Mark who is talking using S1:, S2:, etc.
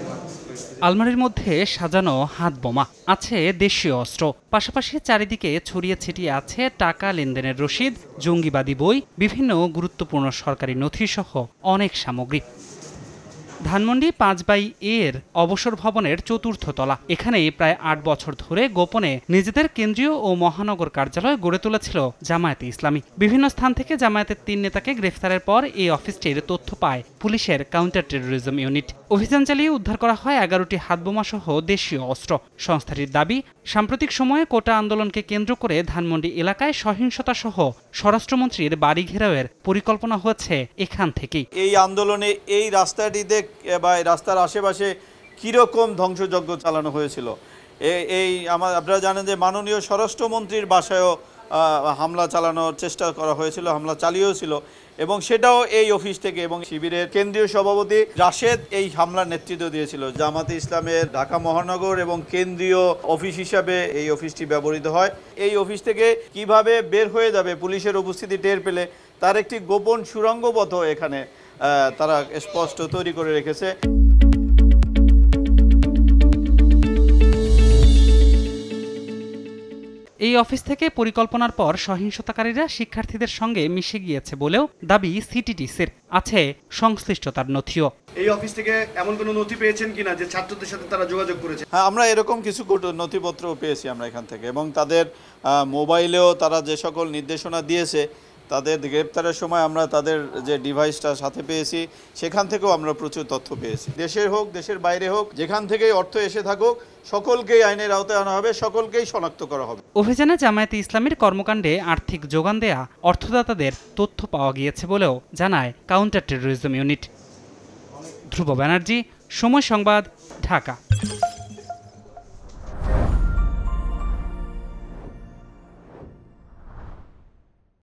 S1: আলমারির মধ্যে সাজানো হাত বোমা, আছে দেশীয় অস্ত্র, পাশাপাশি চারিদিকে ছড়িয়ে ছিটিয়ে আছে টাকা লেনদেনের রসিদ, জঙ্গিবাদী বই, বিভিন্ন গুরুত্বপূর্ণ সরকারি নথিসহ অনেক সামগ্রী। ধানমন্ডি 5/এর অবসর ভবনের চতুর্থ তলা। এখানেই প্রায় 8 বছর ধরে গোপনে নিজেদের কেন্দ্রীয় ও মহানগর কার্যালয় গড়ে তুলেছিল জামায়াতে ইসলামী। বিভিন্ন স্থান থেকে জামায়াতের 3 নেতাকে গ্রেফতারের পর এই অফিসটির তথ্য পায় পুলিশের কাউন্টার টেরোরিজম ইউনিট। অভিযান চালিয়ে উদ্ধার করা হয় 11টি হাতবোমা সহ দেশীয় অস্ত্র। সংস্থাটির দাবি, সাম্প্রতিক সময়ে কোটা আন্দোলনকে কেন্দ্র করে ধানমন্ডি এলাকায় সহিংসতা সহ স্বরাষ্ট্রমন্ত্রীর বাড়ি ঘেরাওয়ের পরিকল্পনা হচ্ছে এখান থেকেই।
S2: এই আন্দোলনে এই রাস্তাটিতে বা রাস্তার আশেপাশে কীরকম ধ্বংসযজ্ঞ চালানো হয়েছিল, আপনারা জানেন যে মাননীয় স্বরাষ্ট্রমন্ত্রীর বাসায়ও হামলা চালানোর চেষ্টা করা হয়েছিল, হামলা চালিয়েছিল, এবং সেটাও এই অফিস থেকে। এবং শিবিরের কেন্দ্রীয় সভাপতি রাশেদ এই হামলার নেতৃত্ব দিয়েছিল। জামাতে ইসলামের ঢাকা মহানগর এবং কেন্দ্রীয় অফিস হিসাবে এই অফিসটি ব্যবহৃত হয়। এই অফিস থেকে কিভাবে বের হয়ে যাবে পুলিশের উপস্থিতি টের পেলে তার একটি গোপন সুড়ঙ্গপথ এখানে তারা স্পষ্ট তৈরি করে রেখেছে।
S1: এই অফিস থেকে পরিকল্পনার পর সহিংসতাকারীরা শিক্ষার্থীদের সঙ্গে মিশে গিয়েছে বলেও দাবি সিটিটিসির। আছে সংশ্লিষ্টতার নথিও।
S3: এই অফিস থেকে এমন কোনো নথি পেয়েছেন কিনা যে ছাত্রদের সাথে তারা যোগাযোগ করেছে?
S2: হ্যাঁ, আমরা এরকম কিছু নথিপত্র পেয়েছি আমরা এখান থেকে, এবং তাদের মোবাইলেও তারা যে সকল নির্দেশনা দিয়েছে, তাদের গ্রেপ্তারের সময় আমরা তাদের যে ডিভাইসটা সাথে পেয়েছি সেখান থেকেও আমরা প্রচুর তথ্য পেয়েছি। দেশের হোক দেশের বাইরে হোক, যেখান থেকেই অর্থ এসে থাকুক, সকলকেই আইনের আওতায় আনা হবে, সকলকেই শনাক্ত করা হবে।
S1: অভিযানে জামায়াতে ইসলামীর কর্মকাণ্ডে আর্থিক যোগান দেয়া অর্থদাতাদের তথ্য পাওয়া গিয়েছে বলেও জানায় counter terrorism unit. Dhruba Banerjee, Somoy Sangbad, Dhaka.